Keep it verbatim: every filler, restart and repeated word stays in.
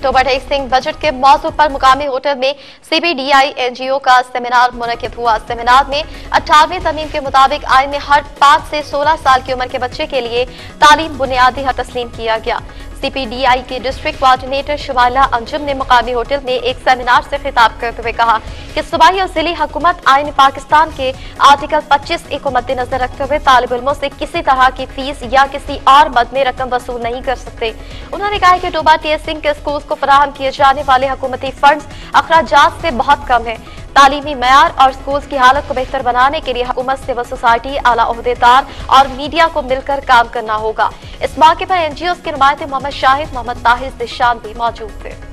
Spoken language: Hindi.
अक्टूबर एक सिंह बजट के मौजू पर मुकामी होटल में सीबीडीआई एनजीओ का सेमिनार मुनक्किद हुआ। सेमिनार में अठारहवीं तरमीम के मुताबिक आइन में हर पाँच से सोलह साल की उम्र के बच्चे के लिए तालीम बुनियादी हक तस्लीम किया गया। सीपीडीआई की डिस्ट्रिक्ट कोऑर्डिनेटर शमाइला अंजुम ने मुकामी होटल में एक सेमिनार से खिताब करते हुए कहा कि सूबाई और जिली हुकूमत आइन पाकिस्तान के आर्टिकल पच्चीस ए को मद्देनजर रखते हुए तालिब इल्मों से किसी तरह की फीस या किसी और मद में रकम वसूल नहीं कर सकते। उन्होंने कहा कि डोबा टीएसिंग के स्कूल को फराहम किए जाने वाले हुकूमती फंड्स अखराजात से बहुत कम है। तालीमी मयार और स्कूल की हालत को बेहतर बनाने के लिए हुकूमत, सिविल सोसाइटी, आला ओहदेदार और मीडिया को मिलकर काम करना होगा। इस मौके पर एनजीओ के नुमाइंदे मोहम्मद शाहिद, मोहम्मद ताहिर, दिशान भी मौजूद थे।